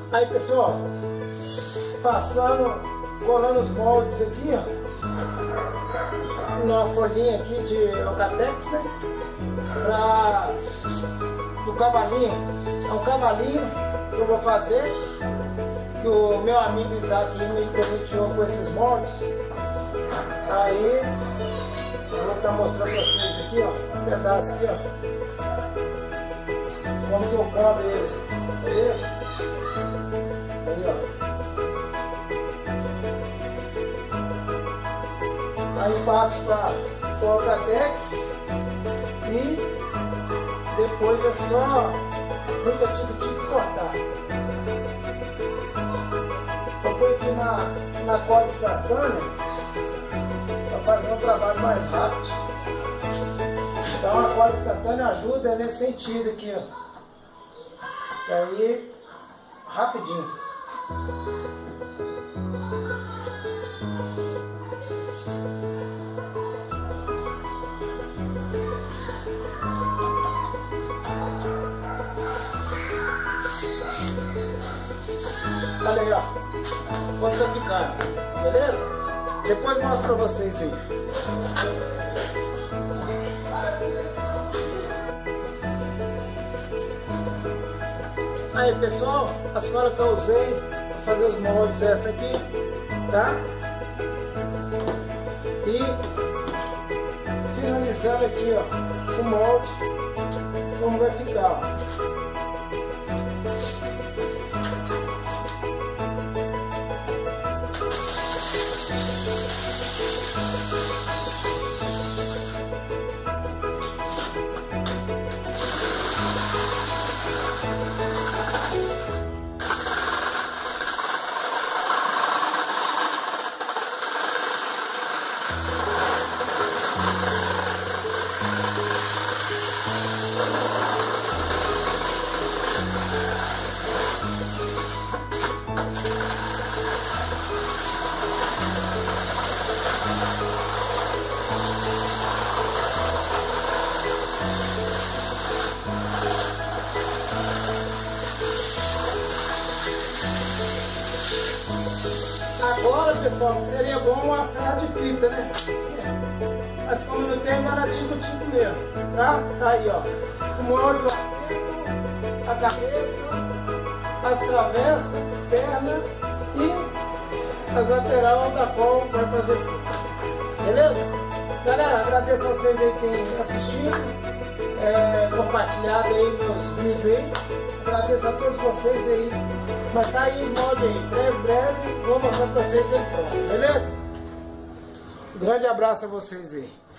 Aí pessoal, colando os moldes aqui, ó, numa folhinha aqui de Alcatex, né? Do cavalinho. É um cavalinho que eu vou fazer, que o meu amigo Isaac me presenteou com esses moldes. Aí eu vou estar mostrando pra vocês aqui, ó, um pedaço aqui, ó, como que eu cobro ele, beleza? Aí, ó. Aí passo para o Alcatex e depois é só nunca tique cortar. Eu ponho aqui na cola instantânea para fazer um trabalho mais rápido. Então a cola instantânea ajuda nesse sentido aqui, ó. E aí, rapidinho. Olha aí, ó, como tá ficando, beleza? Depois eu mostro pra vocês aí. Aí pessoal, as colas que eu usei para fazer os moldes é essa aqui, tá? E finalizando aqui, ó, o molde, como vai ficar, ó. Agora, pessoal, seria bom uma serra de fita, né? Mas como não tem, vai na tico-tico mesmo, tá? Tá aí, ó. O molde, o assento, a cabeça, as travessas, perna e as laterais da qual vai fazer assim. Beleza? Galera, agradeço a vocês aí que têm assistido, compartilhado aí meus vídeos aí. Agradeço a todos vocês aí. Mas tá aí os moldes aí. Breve, vou mostrar pra vocês aí pronto, beleza? Grande abraço a vocês aí.